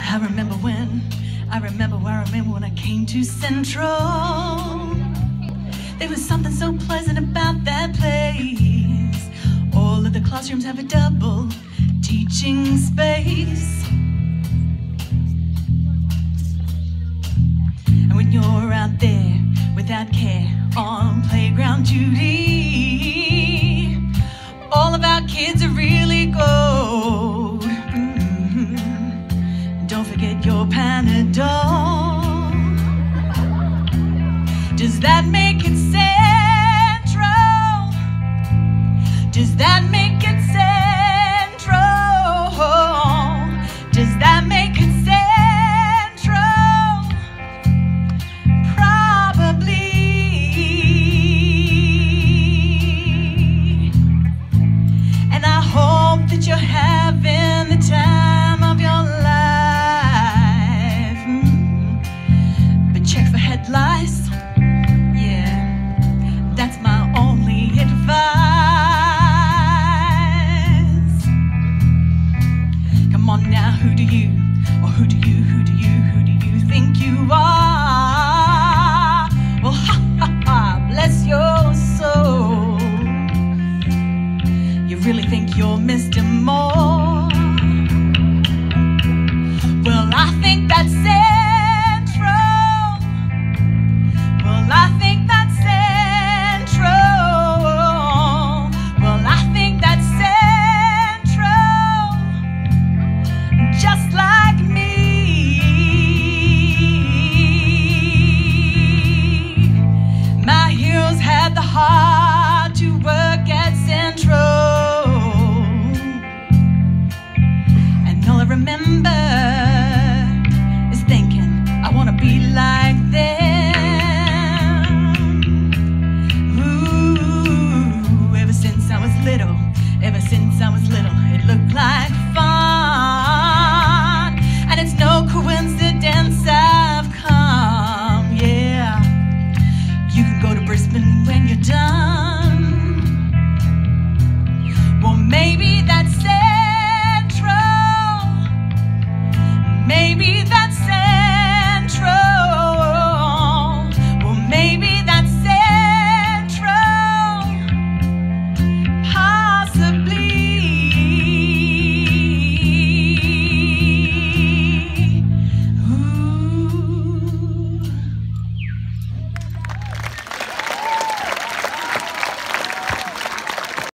I remember when I came to Central. There was something so pleasant about that place. All of the classrooms have a double teaching space. And when you're out there without care on playground duty, all of our kids are really gold. Don't forget your Panadol. Does that make it Central? Does that make it Central? Does that make it Central? Probably. And I hope that you're having the time of your life. But check for head lice. That's my only advice. Come on now, who do you think you are? Well, ha ha ha, bless your soul. You really think you're Mr. Moore?